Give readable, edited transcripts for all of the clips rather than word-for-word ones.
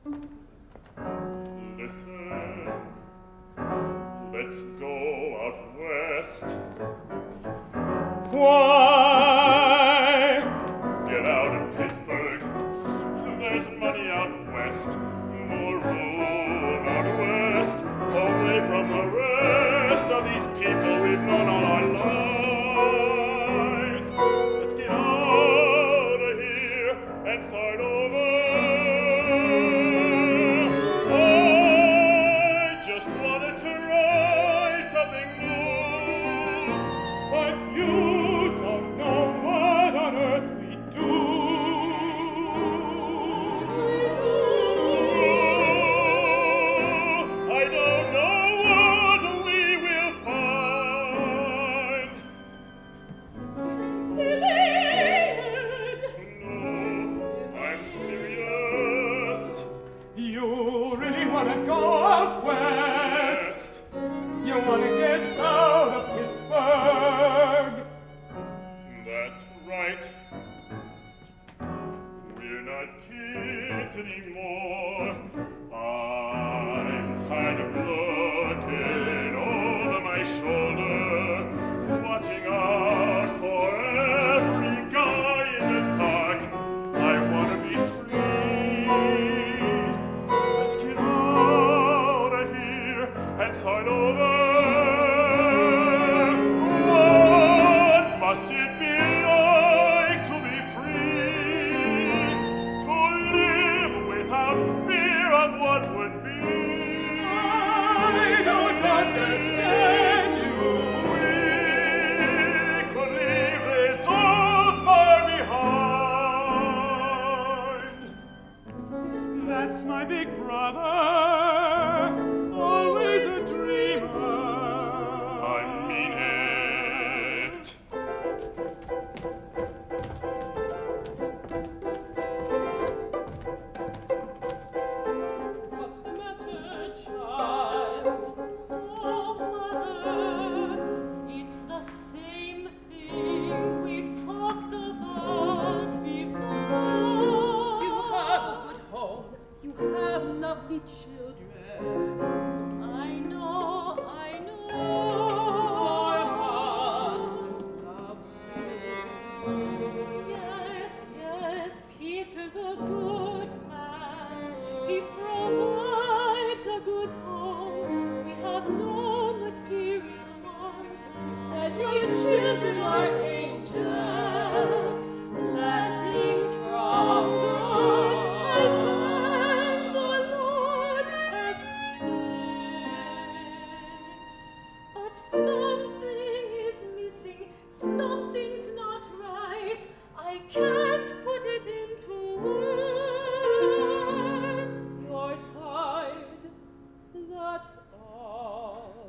Listen, let's go out west. Why? Get out of Pittsburgh. There's money out west. More room out west. Away from the rest of these people we've known all our lives. Let's get out of here and start over. I just wanted to write something new, but you don't know what on earth we do. I don't know what we will find. No, I'm serious. You really want to go out west? You want to get out of Pittsburgh? That's right. We're not kids anymore. I'm tired of looking over my shoulder, watching out for every guy in the park. I want to be free. Let's get out of here and start over. What must it be like to be free? To live without fear of what would be? I don't understand you. We could leave this all far behind. That's my big brother, always a dreamer. I mean it. What's the matter, child? Oh, mother, it's the same thing we've talked about before. You have a good home. You have lovely children. I know, I know. Your husband loves you. Yes, yes, Peter's a good man. He provides a good home. We have no material wants. And your children are angels. Blessings from God. I thank the Lord every day. But something is missing. Something's not right. I can't put it into words. You're tired. That's all.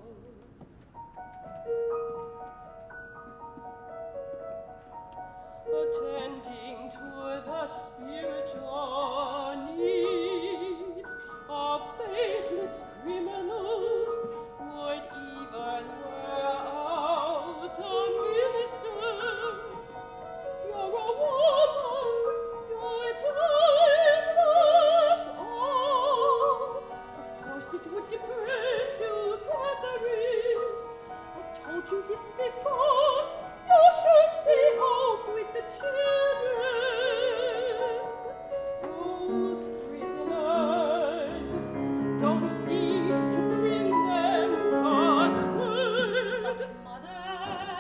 Attending to the spiritual needs of faithless criminals would even wear out a minister. You're a woman, you're tired, that's all. Of course it would depress you, Catherine. I've told you this before. You should stay home with the children. Those prisoners don't need to bring them God's word. But mother,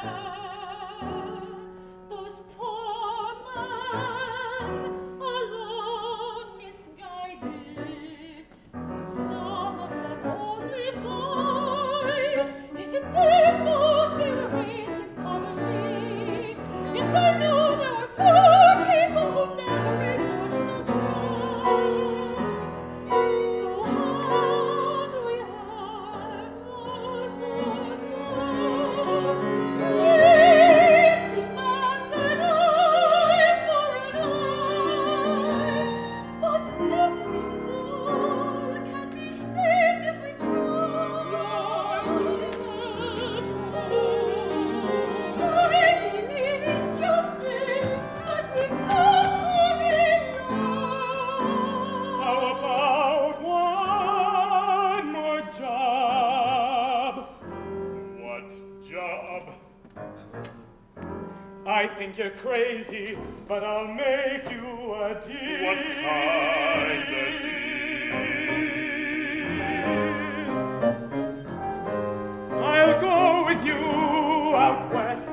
those poor men alone misguided. Some of them only boys. Isn't their fault they were raised in poverty? Yes, I know there were poor I think you're crazy, but I'll make you a deal. What kind of deal? I'll go with you out west.